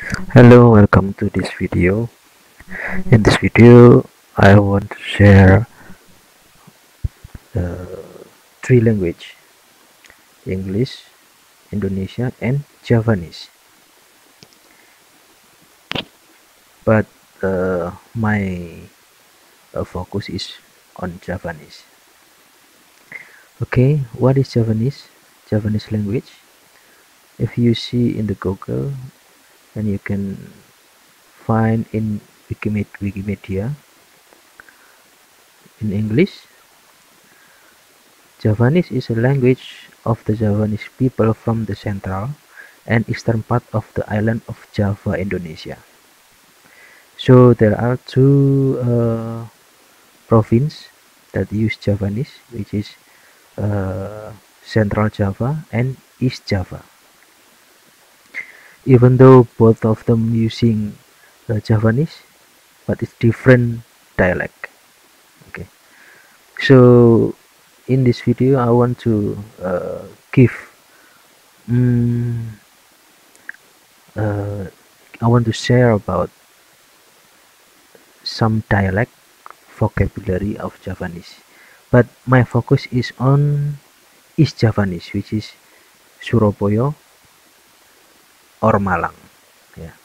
Hello, welcome to this video. In this video, I want to share three language: English, Indonesia, and Javanese. But my focus is on Javanese. Okay, what is Javanese? Javanese language. If you see in the Google, and you can find in Wikimedia in English. Javanese is a language of the Javanese people from the central and eastern part of the island of Java, Indonesia. So there are two provinces that use Javanese, which is Central Java and East Java. Even though both of them using Javanese, but it's different dialect. Okay, so in this video, I want to give mm, uh, I want to share about some dialect vocabulary of Javanese, but my focus is on East Javanese, which is Surabaya or Malang. Yeah,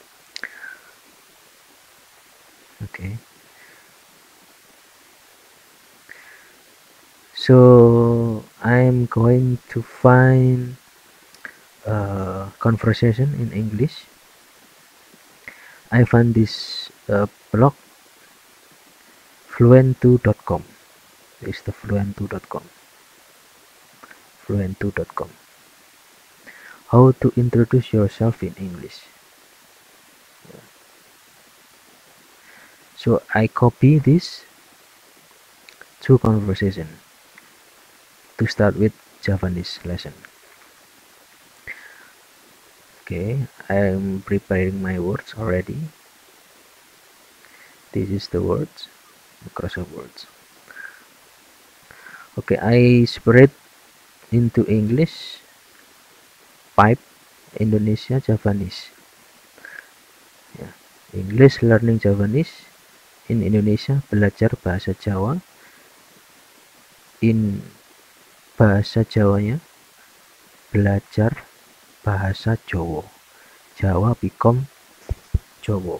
okay. So I'm going to find conversation in English. I found this blog fluentu.com. It's the fluentu.com. Fluentu.com. How to introduce yourself in English. So I copy this two conversation to start with Javanese lesson. Okay, I'm preparing my words already. This is the words, Microsoft Words. Okay, I spread into English, Pipe, Indonesia, Javanese. Yeah. English learning Javanese. In Indonesia, belajar bahasa Jawa. In bahasa Jawanya, belajar bahasa Jawa. Jawa become Jawa.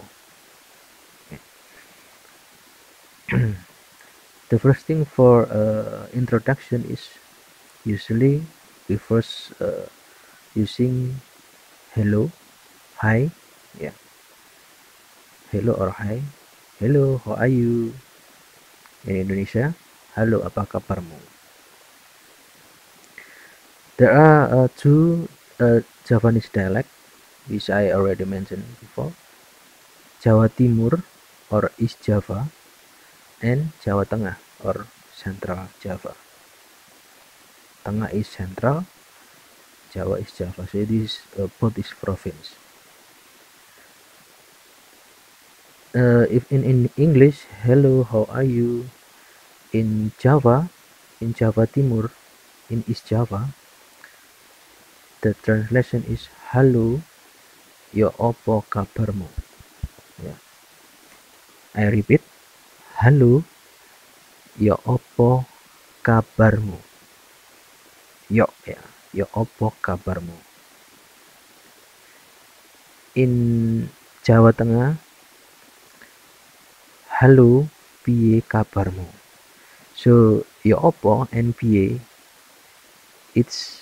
Okay. The first thing for introduction is usually we first using hello, hi, yeah, hello or hi. Hello, how are you? In Indonesia, halo, apa kabarmu? There are two Javanese dialect which I already mentioned before: Jawa Timur or East Java and Jawa Tengah or Central Java. Tengah is Central, Jawa is Java. So this both is province. If in English, hello, how are you? In Java, in Java Timur, in East Java, the translation is halo, yo opo kabarmu. Yeah. I repeat, halo, yo opo kabarmu. Yo, ya, yo opo kabarmu. In Jawa Tengah, halo, piye kabarmu. So yo opo and piye, it's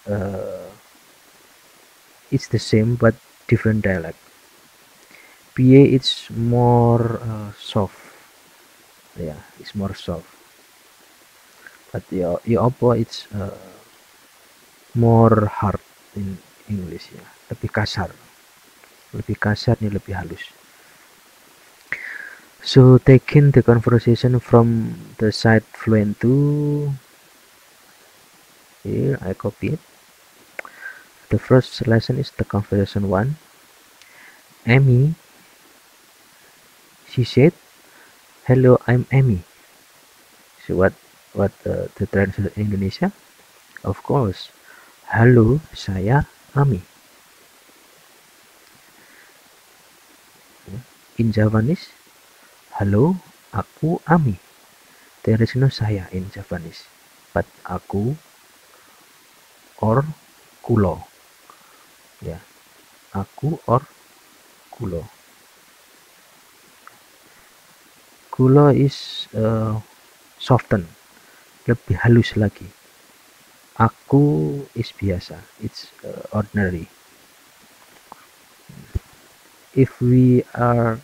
the same but different dialect. PA it's more soft. Yeah, it's more soft. But your Oppo it's more hard in English ya. Lebih kasar. Lebih kasar nih, lebih halus. So taking the conversation from the site Fluentu. Here I copy it. The first lesson is the conversation 1. Amy, she said, "Hello, I'm Amy." So what the translation in Indonesia? Of course, halo, saya Ami. In Javanese, halo, aku Ami. There is no saya in Javanese, but aku or kulo. Ya, aku or kulo. Kulo is soften, lebih halus lagi. Aku is biasa, it's ordinary. If we are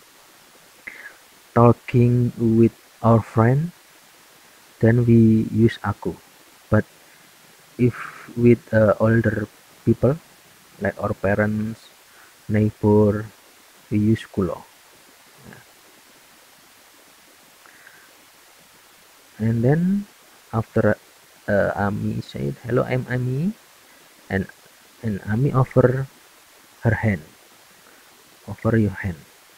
talking with our friend, then we use aku. But if with older people, like our parents, neighbor, we use kulo. And then after Ami said, "Hello, I'm Ami," and Ami offer her hand, offer your hand,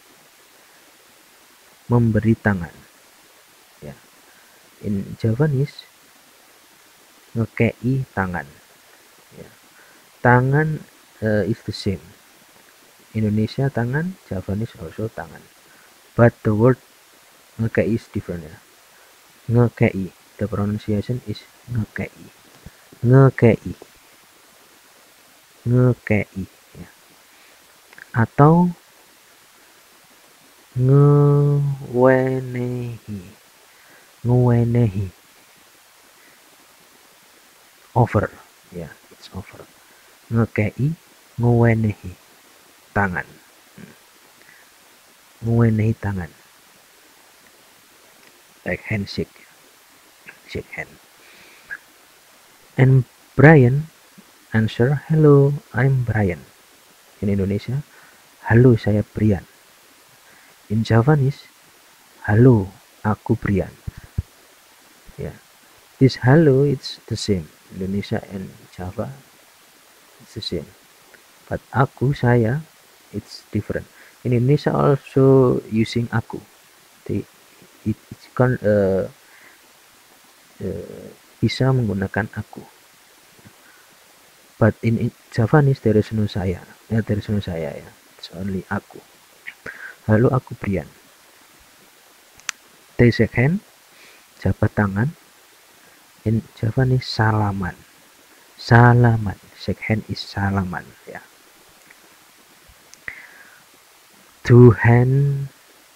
memberi tangan. Ya, in Javanese, ngekei tangan. Ya. Tangan is the same. Indonesia tangan, Javanese also tangan. But the word ngekei is different ya. Ngekei, the pronunciation is ngekei. Ngekei. Ngekei. Ya. Atau ngewenehi. Ngewenehi. Over. Ya, it's over. Ngekei, ngewenehi. Tangan. Ngewenehi tangan. Like handshake. Shake hand. And Brian answer, "Hello, I'm Brian." In Indonesia, halo saya Brian. In Javanese, halo aku Brian. Yeah, this halo it's the same. Indonesia and Java it's the same. But aku saya it's different. In Indonesia also using aku. It's kan bisa menggunakan aku. But in Javanese there is no saya. There is no saya ya. It's only aku. Halo aku Brian. They shake hand, jabat tangan. In Javanese salaman. Salaman. Shake hand is salaman ya. To hand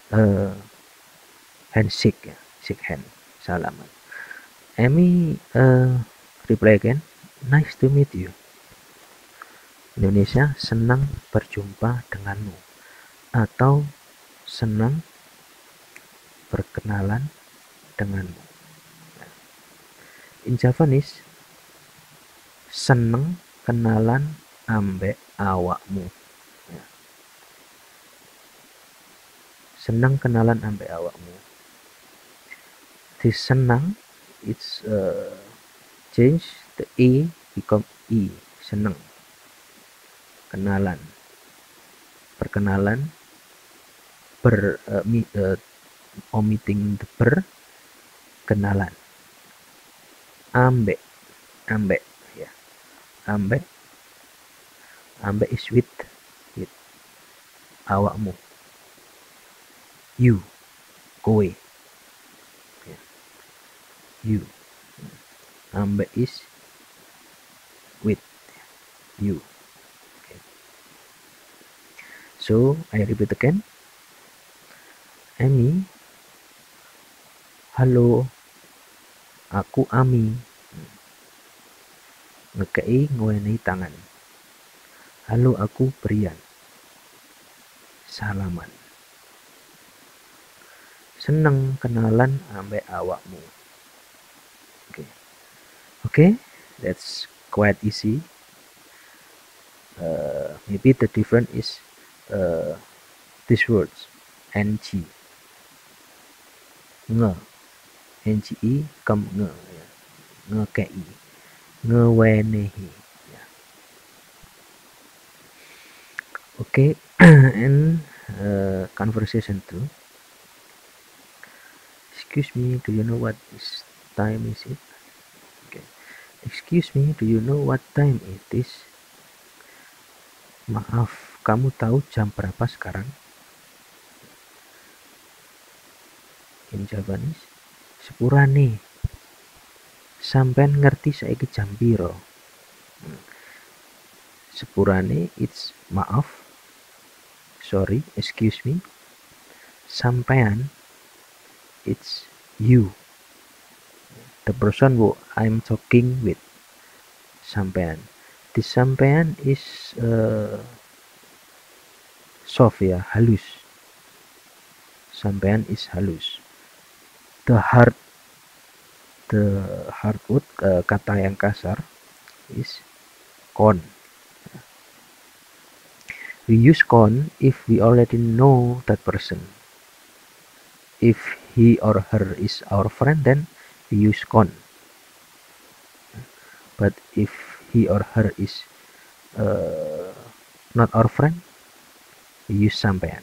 handshake ya. Shake hand. Salaman. Amy reply again. Nice to meet you. Indonesia, senang berjumpa denganmu. Atau senang berkenalan denganmu. In Javanese, seneng kenalan ambek awakmu. Ya. Senang kenalan ambek awakmu. This senang, it's change the E become E. Senang. Kenalan. Perkenalan. Omitting the ber. Kenalan. Ambek. Ambek. Ya. Ambek. Ambek is with awakmu. You. Kowe. Ya. You. Ambek is with you. Okay. So I repeat again. Ami, halo, aku Ami. Ngekei ngewenehi tangan. Halo, aku Brian. Salaman. Seneng kenalan ambek awakmu. Okay, that's quite easy. Maybe the difference is these words. Ng. Nge. Nge come nge. Ya. Ngekei. Ngewenehi. Ya. Okay, and conversation 2. Excuse me, do you know what is time is it? Okay. Excuse me, do you know what time it is? Maaf, kamu tahu jam berapa sekarang? in Japanese. Sepurane. Sampean ngerti saiki jam piro? Sepurane it's maaf. Sorry, excuse me. Sampean it's you. The person who I'm talking with. Sampean. This sampean is soft ya, halus. Sampean is halus. The hardwood, kata yang kasar, is kon. We use kon if we already know that person. If he or her is our friend, then we use kon. But if he or her is not our friend, we use sampean.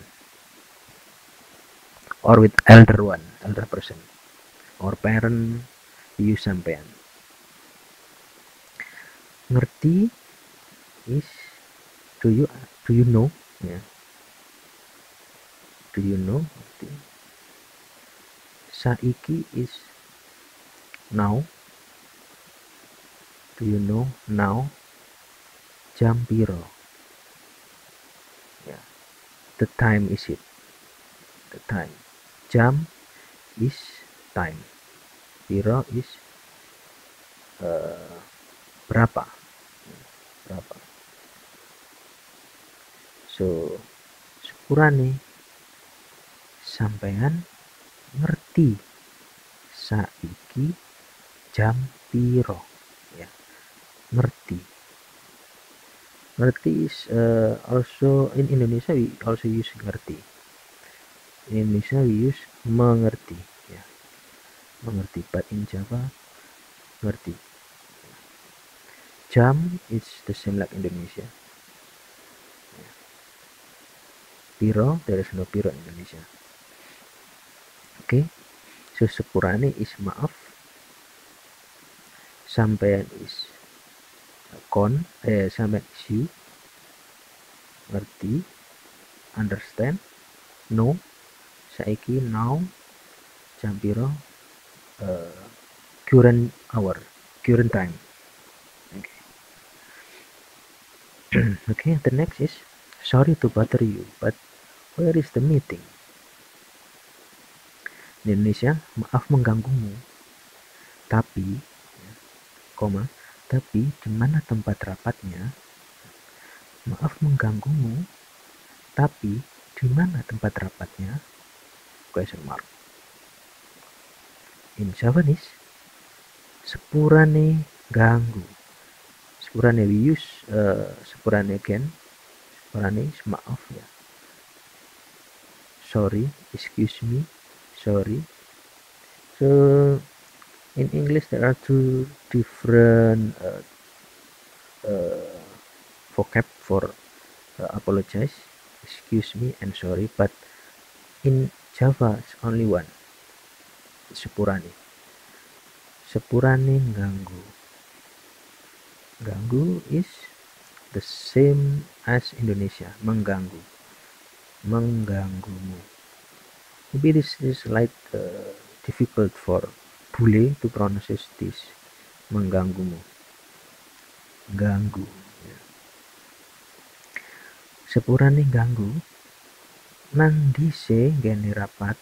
Or with elder person, or parent, we use sampean. Ngerti is do you know? Yeah. Do you know? Ngerti. Saiki is now. Do you know now? Jam piro? Yeah. The time is it? The time. Jam is time. Piro is berapa? Berapa? So, sepurane sampean ngerti saiki jam piro? Ya, ngerti. Ngerti is also in Indonesia we also use ngerti. In Indonesia we use mengerti, ya, mengerti. But in Java, ngerti. Jam is the same like Indonesia. Piro, there is no piro in Indonesia. Okay, so sepurane is maaf. Sampean is kon, sampean is you. Ngerti, understand, no. Saiki now jam piro, current hour, current time. Okay. Okay, the next is sorry to bother you, but where is the meeting? In Indonesia, maaf mengganggumu, tapi, koma, tapi di mana tempat rapatnya? Maaf mengganggumu, tapi di mana tempat rapatnya? Question mark. In Javanese, sepurane ganggu. Sepurane we use sepurane again. Sepurane is maaf ya. Sorry, excuse me, sorry. So in English there are two different vocab for apologize, excuse me and sorry, but in Java it's only one. Sepurane. Sepurane ganggu. Ganggu is the same as Indonesia, mengganggu. Mengganggumu. Maybe this is like difficult for bule to pronounce this. Mengganggumu. Ganggu. Sepurane ganggu. Nang dise ngene rapat.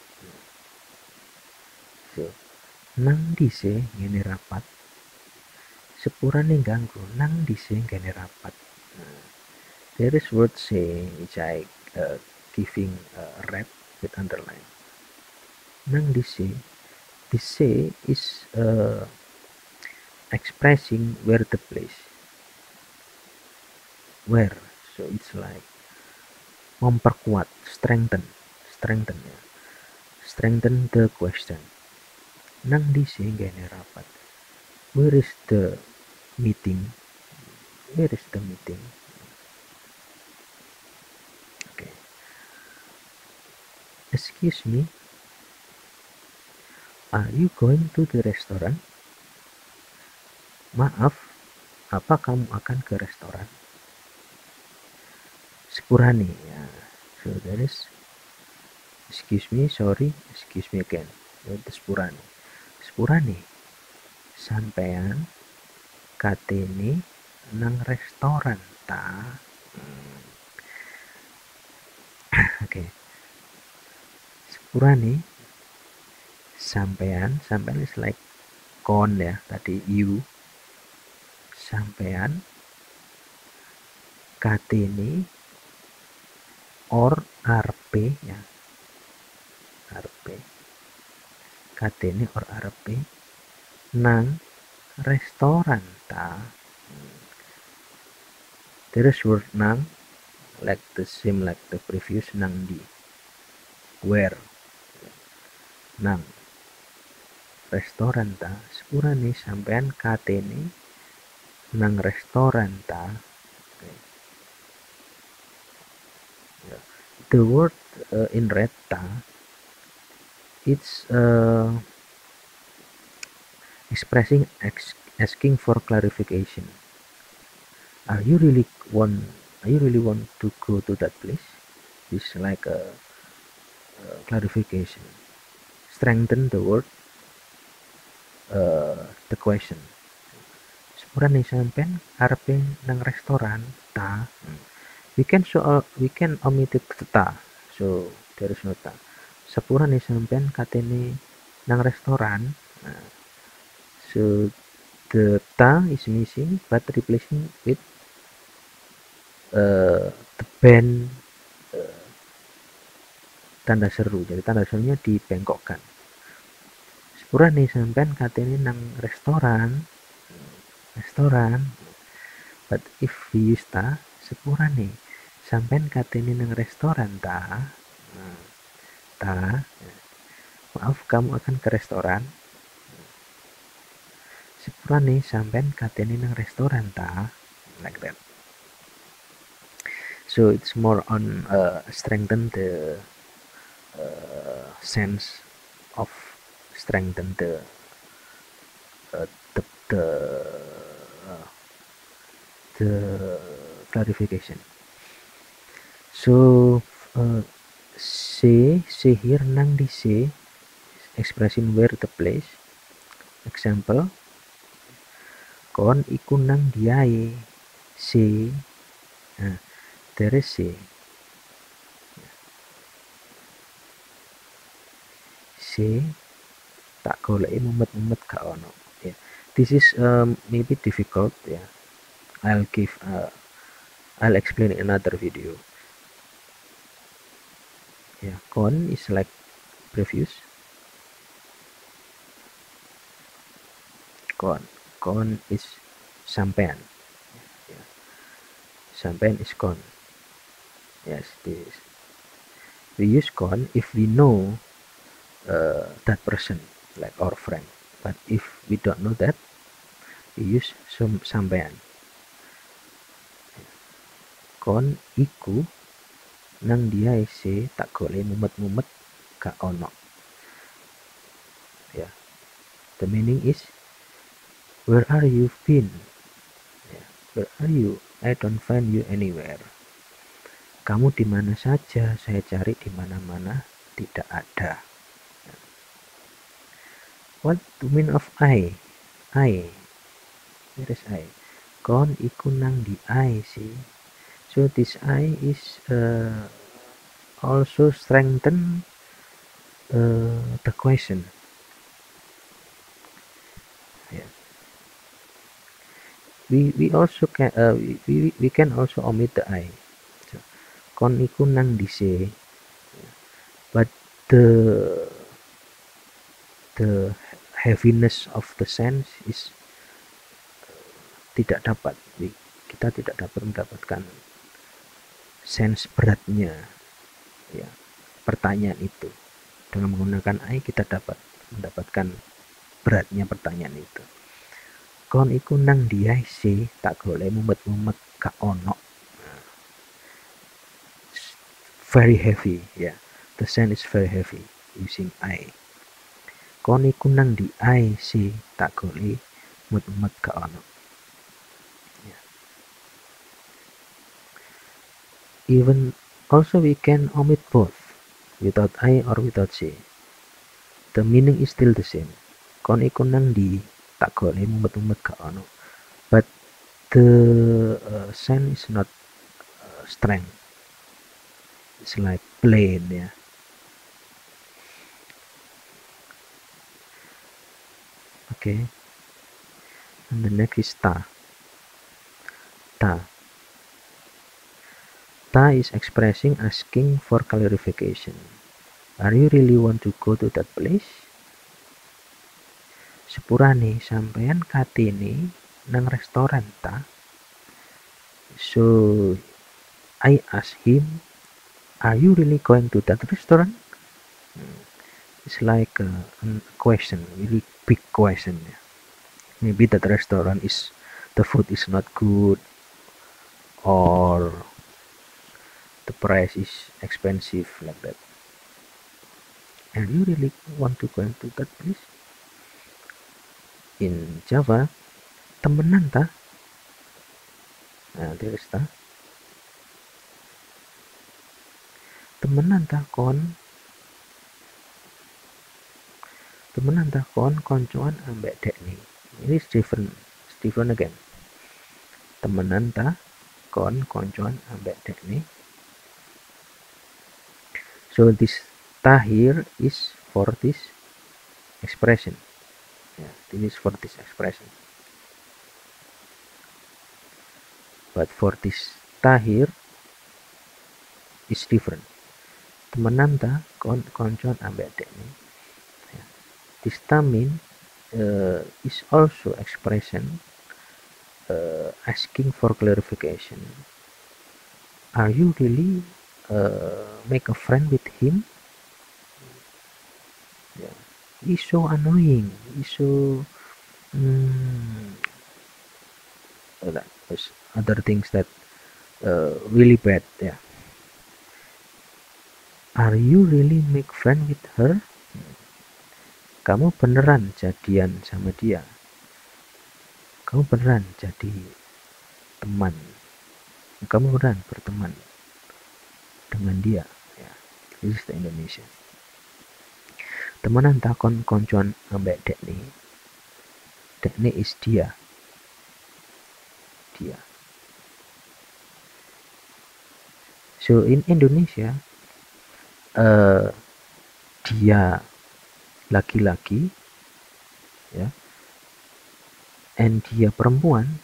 So, nang dise ngene rapat. Sepurane ganggu. Nang dise ngene rapat. There is word say which I giving red with underline. Nang dise. Dise is expressing where the place. Where. So it's like memperkuat, strengthen ya. Strengthen the question. Nang dise ngene rapat. Where is the meeting? Where is the meeting? Okay. Excuse me. Are you going to the restaurant? Maaf, apa kamu akan ke restoran? Sepurane ya. So there is excuse me, sorry, excuse me again. Itu sepurane sampean katene nang restoran ta. Oke, sepurane sampean is like kon ya, tadi you, sampean katene or arepe ya, arepe katene or arepe nang restoran ta. There is word nang like the same like the previous nang di, where, nang restoran ta. Sepurane sampean katene nang restoran ta. Okay. Yeah. The word in red ta, it's expressing asking for clarification. Are you really want to go to that place? It's like a clarification. Strengthen the word, the question. Sepurane sampean arepe nang restoran ta. We can omit it ta. So there is no ta. Sepurane sampean katene nang restoran. Nah, so the ta is missing but replacing with the band tanda seru. Jadi tanda serunya dibengkokkan. Sepurane sampean katene nang restoran, but if we use ta, sepurane sampean katene nang restoran ta. Ta, maaf kamu akan ke restoran. Sepurane sampean katene nang restoran ta, like that. So it's more on strengthen the sense of strengthen the clarification. So say here nang di say expressing where the place. Example, kon iku nang diae say. Nah, there is say. Say tak goleki mumet-mumet gak ono. Yeah. This is maybe difficult. Yeah. I'll explain in another video. Yeah, kon is like previous. Kon is sampean. Yeah. Sampean is kon. Yes, this is. We use kon if we know that person, like our friend. But if we don't know that, we use sampean. Kon iku nang dia isi tak golek mumet-mumet gak ono. Yeah. The meaning is, where are you been? Yeah. Where are you? I don't find you anywhere. Kamu di mana saja? Saya cari di mana-mana, tidak ada. What the mean of I? I. Where is I? Kon iku nang di I sih. So this I is also strengthen the question. Yeah. We also can we can also omit the I. So, kon iku nang di se. But the heaviness of the sense is tidak dapat. Kita tidak dapat mendapatkan sense beratnya, ya, pertanyaan itu. Dengan menggunakan I kita dapat mendapatkan beratnya pertanyaan itu. Kon iku nang diai sih tak golek mumet-mumet gak ono. Very heavy, ya. The sense is very heavy using I. Kon iku nang di I sih tak golek mumet-mumet gak ono. Even also we can omit both, without I or without C. the meaning is still the same. Kon iku nang di tak golek mumet-mumet gak ono. But the sound is not strength. It's like plain, yeah. Okay. And the next is ta. Ta. Ta is expressing asking for clarification. Are you really want to go to that place? Sepurane sampean katene nang restoran ta? So I asked him, are you really going to that restaurant? It's like a question, really big question. Maybe that restaurant the food is not good, or the price is expensive, like that. And you really want to go into that place? In Java, temenan ta? Nah, there is ta. Temenan ta kon? Temenan ta kon koncoan ambek dek nih. Ini is different. It's different again. Temenan ta kon koncoan ambek dek nih. So this ta here is for this expression. Yeah, this is for this expression. But for this ta here is different. Temenan ta kon koncoan ambek dek nih. Yeah. This ta mean is also expression asking for clarification. Are you really make a friend with him? Yeah. He's so annoying. He's so other things that really bad. Yeah. Are you really make friend with her? Kamu beneran jadian sama dia? Kamu beneran jadi teman? Kamu beneran berteman dengan dia? Ya, this is the Indonesia. Temenan takon koncoan ambek dek nih. Dek nih is dia. Dia. So in Indonesia, dia laki-laki, ya, and dia perempuan,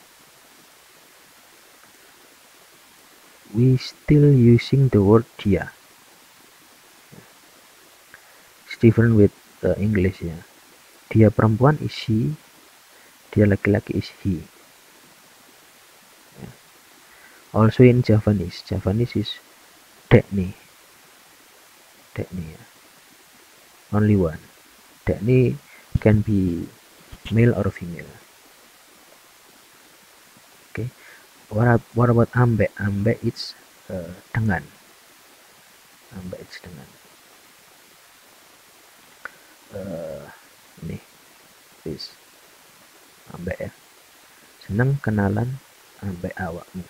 we still using the word dia. It's different with English, ya. Dia perempuan is she, dia laki-laki is he. Yeah. Also in Javanese is dek nih. Dek nih, ya. Only one. Dek nih can be male or female. Okay. What about ambek? Ambek it's dengan. Ambek it's dengan. Ini this ambek, ya. Seneng kenalan ambek awakmu.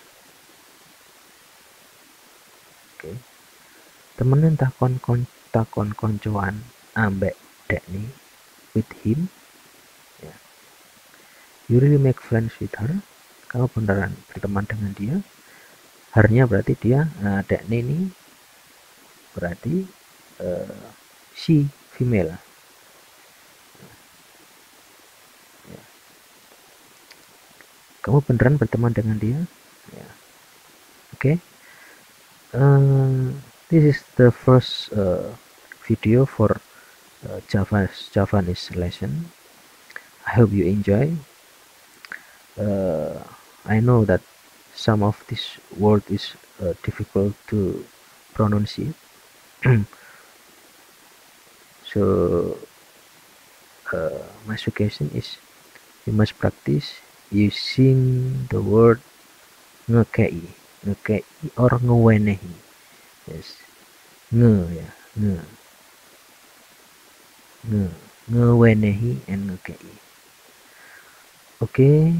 Oke. Temenan takon koncoan ambek dek nih with him. Yeah. You really make friends with her? Kamu beneran berteman dengan dia? Harnya berarti dia, dek nih berarti she, female. Yeah. Kamu beneran berteman dengan dia? Yeah. Okay. This is the first video for Javanese lesson. I hope you enjoy. I know that some of this word is difficult to pronounce it. So my suggestion is you must practice using the word ngekei or ngewenehi. Yes, ya, ngewenehi and ngekei. Okay,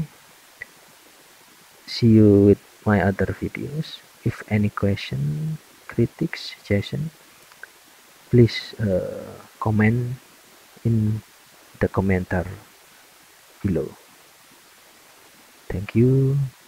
see you with my other videos. If any question, critics, suggestion, please comment in the commenter below. Thank you.